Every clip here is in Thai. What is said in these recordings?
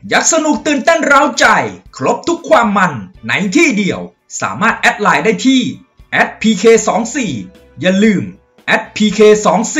อยากสนุกตื่นเต้นเร้าใจครบทุกความมันในที่เดียวสามารถแอดไลน์ได้ที่ @pk24 อย่าลืม @pk24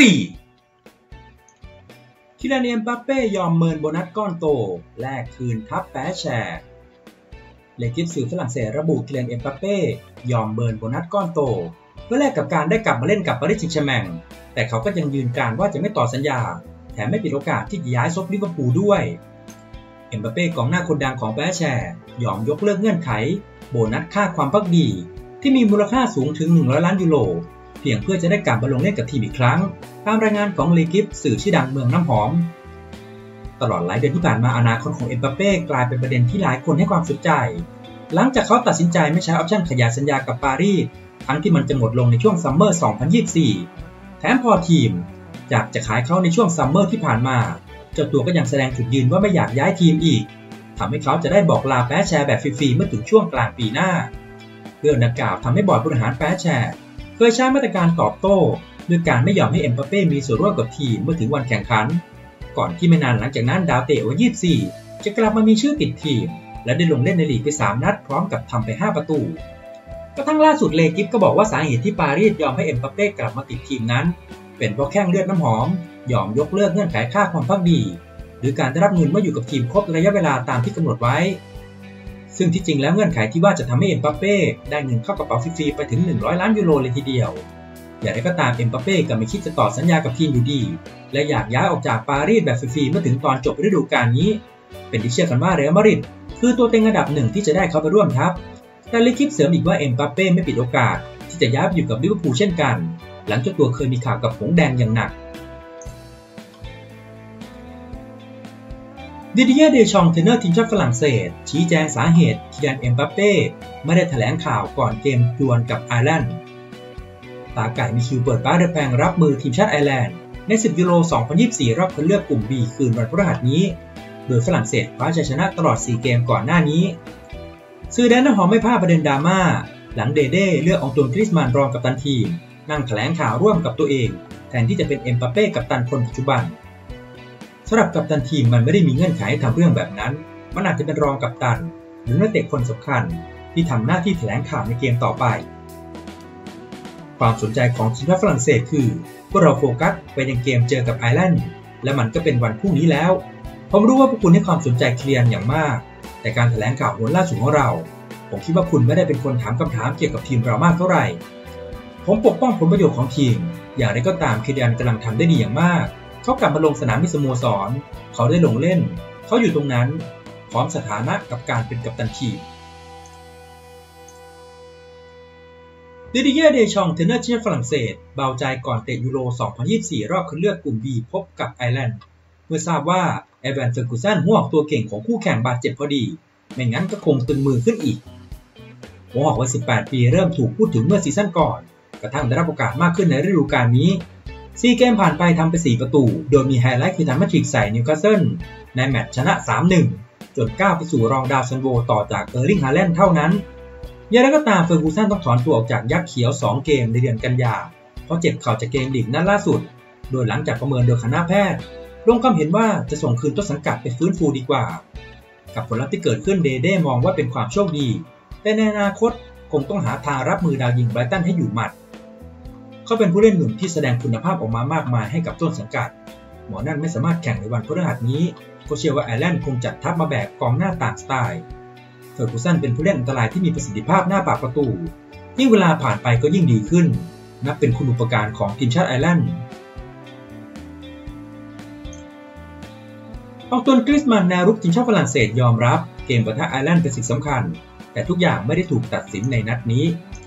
คิลิาน เอ็มบัปเป้ยอมเมินโบนัสก้อนโตแลกคืนทัพแปะแชร์เลกิฟสื่อฝรั่งเศสระบุคิลิาน เอ็มบัปเป้ยอมเมินโบนัสก้อนโตเพื่อแลกกับการได้กลับมาเล่นกับปารีสแซงต์แชร์แมงแต่เขาก็ยังยืนการว่าจะไม่ต่อสัญญาแถมไม่ปิดโอกาสที่จะย้ายซบลิเวอร์พูลด้วยเอ็มบัปเป้กองหน้าคนดังของแปะแชร์ยอมยกเลิกเงื่อนไขโบนัสค่าความภักดีที่มีมูลค่าสูงถึง100 ล้านยูโรเพียงเพื่อจะได้กลับมาลงเล่นกับทีมอีกครั้งตามรายงานของเลกิฟสื่อชื่อดังเมืองน้ำหอมตลอดหลายเดือนที่ผ่านมาอนาคตของเอ็มบัปเป้กลายเป็นประเด็นที่หลายคนให้ความสนใจหลังจากเขาตัดสินใจไม่ใช้ออปชั่นขยายสัญญากับปารีสทั้งที่มันจะหมดลงในช่วงซัมเมอร์ 2024 แถมพอทีมอยากจะขายเขาในช่วงซัมเมอร์ที่ผ่านมาเจ้าตัวก็ยังแสดงจุดยืนว่าไม่อยากย้ายทีมอีกทำให้เขาจะได้บอกลาแปะแชร์แบบฟรีๆเมื่อถึงช่วงกลางปีหน้าเรื่องดังกล่าวทำให้บอร์ดบริหารแปะแชร์เคยใช้มาตรการตอบโต้ด้วยการไม่ยอมให้เอ็มบัปเป้มีส่วนร่วมกับทีมเมื่อถึงวันแข่งขันก่อนที่ไม่นานหลังจากนั้นดาวเตะวัย 24 จะกลับมามีชื่อติดทีมและได้ลงเล่นในลีกไป 3 นัดพร้อมกับทำไป 5 ประตูกระทั่งล่าสุดเลกิฟก็บอกว่าสาเหตุที่ปารีสยอมให้เอ็มบัปเป้กลับมาติดทีมนั้นเป็นเพราะแข้งเลือดน้ำหอมยอมยกเลิกเงื่อนไขค่าความภักดีหรือการได้รับเงินเมื่ออยู่กับทีมครบระยะเวลาตามที่กำหนดไว้ซึ่งที่จริงแล้วเงื่อนไขที่ว่าจะทำให้เอ็มบัปเป้ได้เงินเข้ากระเป๋าฟรีๆไปถึง100 ล้านยูโรเลยทีเดียวอย่างไรก็ตามเอ็มบัปเป้ก็ไม่คิดจะต่อสัญญากับทีมอยู่ดีและอยากย้ายออกจากปารีสแบบฟรีๆเมื่อถึงตอนจบฤดูกาลนี้เป็นที่เชื่อกันว่าเรอัลมาดริดคือตัวเต็งอันดับหนึ่งที่จะได้เข้าไปร่วมทัพแต่เลคิปเสริมอีกว่าเอ็มบัปเป้ไม่ปิดโอกาสที่จะย้ายไปอยู่กับลิเวอร์พูลเช่นกันหลังเจ้าตัวเคยมีข่าวกับหงส์แดงอย่างหนักดิดิเย่ เดชองเทรนเนอร์ทีมชาติฝรั่งเศสชี้แจงสาเหตุคิลิาน เอ็มบัปเป้ไม่ได้แถลงข่าวก่อนเกมดวลกับไอร์แลนด์ตาไก่มีคิวเปิดบ้านเดอะแพงรับมือทีมชาติไอร์แลนด์ในศึกยูโร 2024 รอบคัดเลือกกลุ่ม B คืนวันพฤหัสนี้โดยฝรั่งเศสคว้าชัยชนะตลอด 4 เกมก่อนหน้านี้สื่อแดนน้ำหอมไม่พลาดประเด็นดราม่าหลังเดเด้เลือกอองตวน กริซมานรองกัปตันทีมนั่งแถลงข่าวร่วมกับตัวเองแทนที่จะเป็นเอ็มบัปเป้กัปตันคนปัจจุบันสำหรับกัปตันทีมมันไม่ได้มีเงื่อนไขทำเรื่องแบบนั้นมันอาจจะเป็นรองกัปตันหรือนักเตะคนสำคัญที่ทำหน้าที่แถลงข่าวในเกมต่อไปความสนใจของทีมชาติฝรั่งเศสคือพวกเราโฟกัสไปยังเกมเจอกับไอร์แลนด์และมันก็เป็นวันพรุ่งนี้แล้วผมรู้ว่าพวกคุณให้ความสนใจคิลิานอย่างมากแต่การแถลงข่าวผลล่าสุดของเราผมคิดว่าคุณไม่ได้เป็นคนถามคำถามเกี่ยวกับทีมเรามากเท่าไหร่ผมปกป้องผลประโยชน์ของทีมอย่างไรก็ตามคิลิานกำลังทำได้ดีอย่างมากเขากลับมาลงสนามที่สโมสรเขาได้ลงเล่นเขาอยู่ตรงนั้นพร้อมสถานะกับการเป็นกัปตันทีมดิดิเย่ เดชองเทรนเนอร์ทีมฝรั่งเศสเบาใจก่อนเตะยูโร 2024 รอบคัดเลือกกลุ่ม B พบกับไอร์แลนด์เมื่อทราบว่าเอแวนเฟอร์กูสันหัวหอกตัวเก่งของคู่แข่งบาดเจ็บพอดีไม่งั้นก็คงตึงมือขึ้นอีกหัวหอกวัย 18 ปีเริ่มถูกพูดถึงเมื่อซีซั่นก่อนกระทั่งได้รับโอกาสมากขึ้นในฤดูกาลนี้4 เกมผ่านไปทำไป 4 ประตูโดยมีไฮไลท์คือทำแมตช์ทริกใส่นิวคาสเซิลในแมตช์ชนะ 3-1 จนก้าวไปสู่รองดาวซันโวต่อจากเออร์ลิง ฮาแลนด์เท่านั้นอย่างไรก็ตามเฟอร์กูสันต้องถอนตัวออกจากยักษ์เขียว 2 เกมในเดือนกันยาเพราะเจ็บเข่าจากเกมลีกนัดล่าสุดโดยหลังจากประเมินโดยคณะแพทย์ลงความเห็นว่าจะส่งคืนต้นสังกัดไปฟื้นฟูดีกว่ากับผลลัพธ์ที่เกิดขึ้นเดเด้มองว่าเป็นความโชคดีแต่ในอนาคตคงต้องหาทางรับมือดาวยิงไบรตันให้อยู่หมัดเขาเป็นผู้เล่นหนุ่มที่แสดงคุณภาพออกมามากมายให้กับต้นสังกัดหมอนั่นไม่สามารถแข่งในวันพฤหัสนี้ก็เชื่อว่าไอร์แลนด์คงจัดทัพมาแบกกองหน้าต่างสไตล์เฟอร์กูสันเป็นผู้เล่นอันตรายที่มีประสิทธิภาพหน้าปากประตูยิ่งเวลาผ่านไปก็ยิ่งดีขึ้นนับเป็นคุณูปการของทีมชาติไอร์แลนด์อองตวน กริซมานแนวรุกทีมชาติฝรั่งเศสยอมรับเกมปะทะไอร์แลนด์เป็นสิ่งสำคัญแต่ทุกอย่างไม่ได้ถูกตัดสินในนัดนี้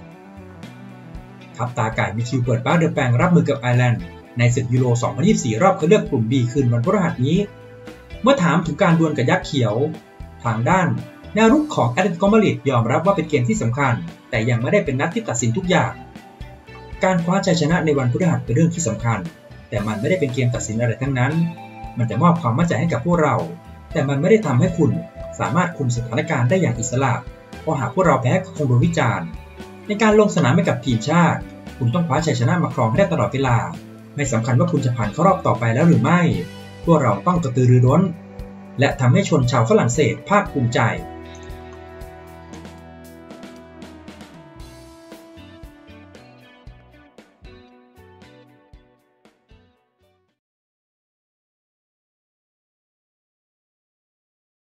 ทัพตาไก่มีคิวเปิดบ้านเดอะแปงรับมือกับไอร์แลนด์ในศึกยูโร 2024 รอบคัดเลือกกลุ่ม B คืนวันพฤหัสนี้เมื่อถามถึงการดวลกับยักษ์เขียวทางด้านแนวรุกของแอตเลติโก มาดริดยอมรับว่าเป็นเกมที่สำคัญแต่ยังไม่ได้เป็นนัดที่ตัดสินทุกอย่างการคว้าชัยชนะในวันพฤหัสเป็นเรื่องที่สำคัญแต่มันไม่ได้เป็นเกมตัดสินอะไรทั้งนั้นมันจะมอบความมั่นใจให้กับพวกเราแต่มันไม่ได้ทำให้คุณสามารถคุมสถานการณ์ได้อย่างอิสระเพราะหากพวกเราแพ้ก็คงโดนวิจารณ์ในการลงสนามให้กับทีมชาติคุณต้องคว้าชัยชนะมาครองให้ได้ตลอดเวลาไม่สำคัญว่าคุณจะผ่านเข้ารอบต่อไปแล้วหรือไม่พวกเราต้องกระตือรือร้นและทำให้ชนชาวฝรั่งเศสภาคภูมิใจ